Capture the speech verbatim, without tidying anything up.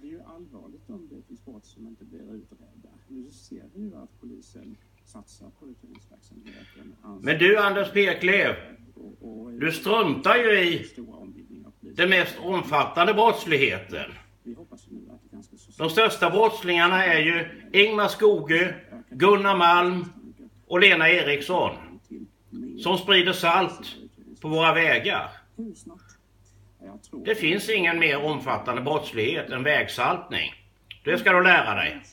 det ju allvarligt om det finns brott som inte blir utredda. Nu ser vi ju att polisen satsar på utredningsverksamheten. Men du Anders Peklöv, du struntar ju i den mest omfattande brottsligheten. De största brottslingarna är ju Ingmar Skogö, Gunnar Malm och Lena Eriksson som sprider salt på våra vägar. Det finns ingen mer omfattande brottslighet än vägsaltning. Det ska du lära dig.